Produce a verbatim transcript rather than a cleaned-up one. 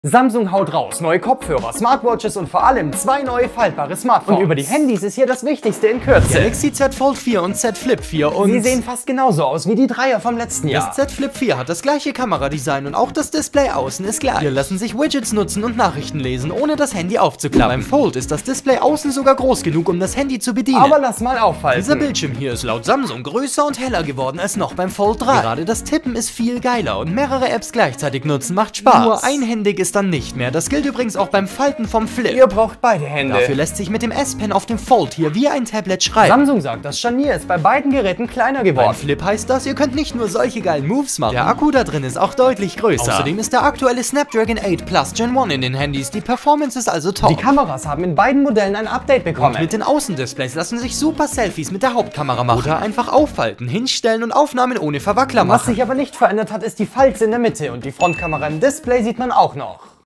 Samsung haut raus, neue Kopfhörer, Smartwatches und vor allem zwei neue faltbare Smartphones. Und über die Handys ist hier das Wichtigste in Kürze. Galaxy Z Fold vier und Z Flip vier und... Sie sehen fast genauso aus wie die Dreier vom letzten Jahr. Das Z Flip vier hat das gleiche Kameradesign und auch das Display außen ist gleich. Hier lassen sich Widgets nutzen und Nachrichten lesen, ohne das Handy aufzuklappen. Beim Fold ist das Display außen sogar groß genug, um das Handy zu bedienen. Aber lass mal auffallen. Dieser Bildschirm hier ist laut Samsung größer und heller geworden als noch beim Fold drei. Gerade das Tippen ist viel geiler und mehrere Apps gleichzeitig nutzen macht Spaß. Nur einhändig ist dann nicht mehr. Das gilt übrigens auch beim Falten vom Flip. Ihr braucht beide Hände. Dafür lässt sich mit dem S Pen auf dem Fold hier wie ein Tablet schreiben. Samsung sagt, das Scharnier ist bei beiden Geräten kleiner geworden. Beim Flip heißt das, ihr könnt nicht nur solche geilen Moves machen. Der Akku da drin ist auch deutlich größer. Außerdem ist der aktuelle Snapdragon acht Plus Gen eins in den Handys. Die Performance ist also top. Die Kameras haben in beiden Modellen ein Update bekommen. Und mit den Außendisplays lassen sich super Selfies mit der Hauptkamera machen. Oder einfach aufhalten, hinstellen und Aufnahmen ohne Verwackler machen. Was sich aber nicht verändert hat, ist die Falze in der Mitte und die Frontkamera im Display sieht man auch noch.